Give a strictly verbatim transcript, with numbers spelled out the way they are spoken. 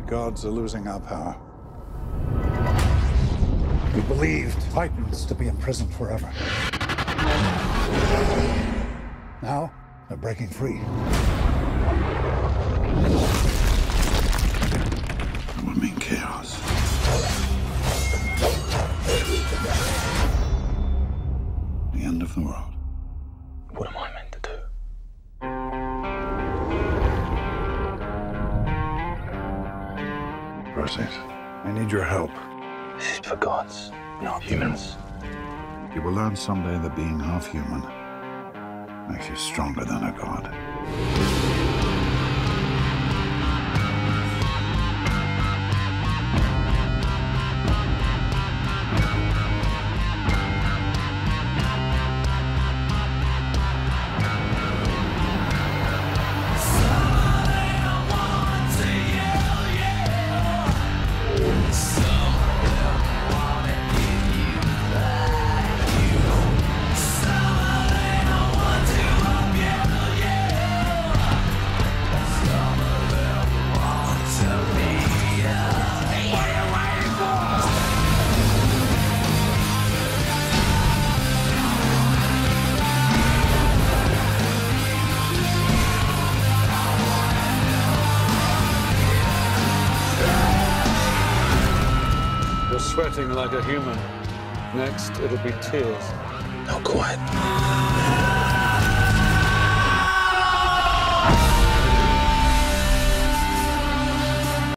gods are losing our power. We believed Titans to be imprisoned forever. Now, they're breaking free. It will mean chaos. The end of the world. What am I meant to do? Perseus, I need your help. This is for gods, not humans. You will learn someday that being half human makes you stronger than a god. You're sweating like a human. Next, it'll be tears. Not quite.